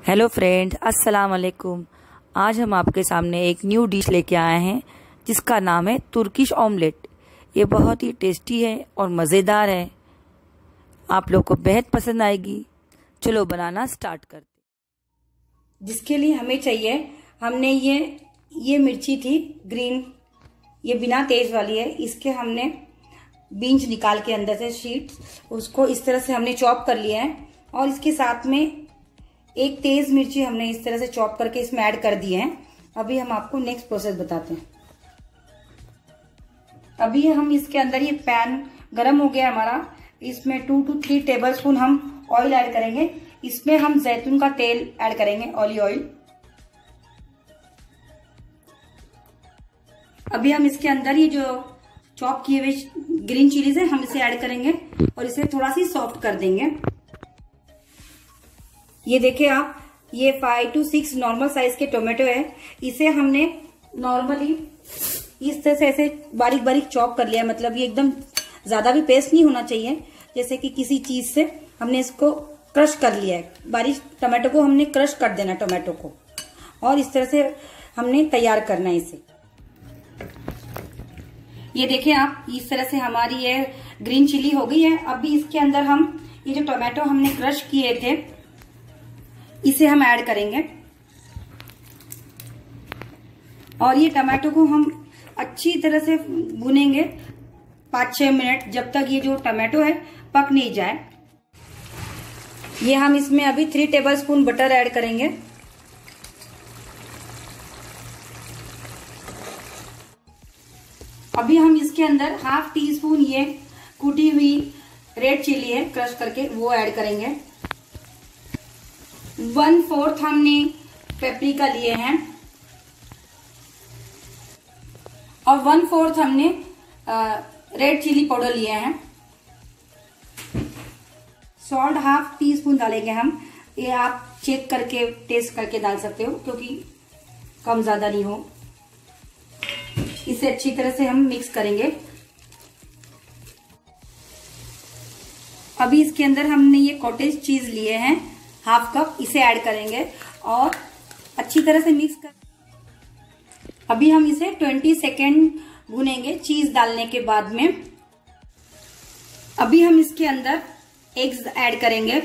Hello friend, अस्सलाम वालेकुम। आज हम आपके सामने एक न्यू डिश लेके आए हैं जिसका नाम है तुर्किश ऑमलेट। ये बहुत ही टेस्टी है और मज़ेदार है, आप लोग को बेहद पसंद आएगी। चलो बनाना स्टार्ट करते। जिसके लिए हमें चाहिए, हमने ये मिर्ची थी ग्रीन, ये बिना तेज वाली है। इसके हमने बीज निकाल के अंदर से शीट्स, उसको इस तरह से हमने चॉप कर लिया है। और इसके साथ में एक तेज मिर्ची हमने इस तरह से चॉप करके इसमें ऐड कर दी है। अभी हम आपको नेक्स्ट प्रोसेस बताते हैं। अभी हम इसके अंदर, ये पैन गरम हो गया हमारा, इसमें 2 to 3 टेबलस्पून हम ऑयल ऐड करेंगे। इसमें हम जैतून का तेल ऐड करेंगे, ऑलिव ऑयल। अभी हम इसके अंदर ये जो चॉप किए हुए ग्रीन चिलीज है, हम इसे ऐड करेंगे और इसे थोड़ा सी सॉफ्ट कर देंगे। ये देखिए आप, ये 5 to 6 नॉर्मल साइज के टोमेटो है। इसे हमने नॉर्मली इस तरह से ऐसे बारीक बारीक चॉप कर लिया है। मतलब ये एकदम ज्यादा भी पेस्ट नहीं होना चाहिए, जैसे कि किसी चीज से हमने इसको क्रश कर लिया है। बारीक टोमेटो को हमने क्रश कर देना, टोमेटो को, और इस तरह से हमने तैयार करना है इसे। ये देखिए आप, इस तरह से हमारी ये ग्रीन चिली हो गई है। अभी इसके अंदर हम ये जो टोमेटो हमने क्रश किए थे, इसे हम ऐड करेंगे। और ये टमाटो को हम अच्छी तरह से भूनेंगे 5-6 मिनट, जब तक ये जो टमाटो है पक नहीं जाए। ये हम इसमें अभी 3 टेबलस्पून बटर ऐड करेंगे। अभी हम इसके अंदर 1/2 टीस्पून ये कूटी हुई रेड चिली है, क्रश करके, वो ऐड करेंगे। 1/4 हमने पेपरिका लिए हैं और 1/4 हमने रेड चिली पाउडर लिए हैं। सॉल्ट 1/2 टीस्पून डालेंगे हम। ये आप चेक करके, टेस्ट करके डाल सकते हो, क्योंकि कम ज्यादा नहीं हो। इसे अच्छी तरह से हम मिक्स करेंगे। अभी इसके अंदर हमने ये कॉटेज चीज लिए हैं 1/2 कप, इसे ऐड करेंगे और अच्छी तरह से मिक्स कर। अभी हम इसे 20 सेकेंड भूनेंगे चीज डालने के बाद में। अभी हम इसके अंदर एग्स ऐड करेंगे।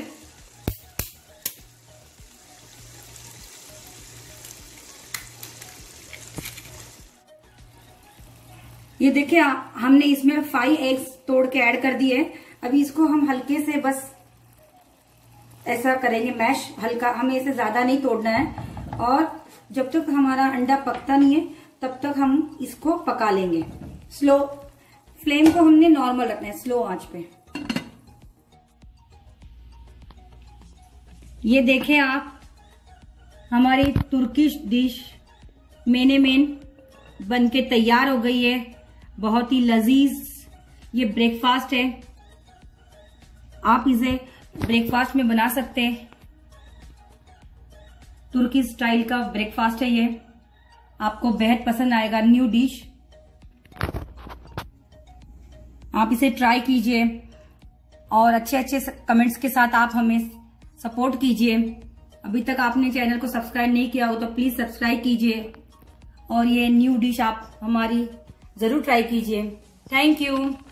ये देखिए, हमने इसमें 5 एग्स तोड़ के ऐड कर दिए। अभी इसको हम हल्के से बस ऐसा करेंगे मैश, हल्का, हमें इसे ज्यादा नहीं तोड़ना है। और जब तक हमारा अंडा पकता नहीं है तब तक हम इसको पका लेंगे। स्लो फ्लेम को हमने नॉर्मल रखना है, स्लो आंच पे। ये देखें आप, हमारी तुर्किश डिश मेन बनके तैयार हो गई है। बहुत ही लजीज ये ब्रेकफास्ट है, आप इसे ब्रेकफास्ट में बना सकते हैं। तुर्की स्टाइल का ब्रेकफास्ट है ये, आपको बेहद पसंद आएगा। न्यू डिश, आप इसे ट्राई कीजिए और अच्छे कमेंट्स के साथ आप हमें सपोर्ट कीजिए। अभी तक आपने चैनल को सब्सक्राइब नहीं किया हो तो प्लीज सब्सक्राइब कीजिए और ये न्यू डिश आप हमारी जरूर ट्राई कीजिए। Thank you.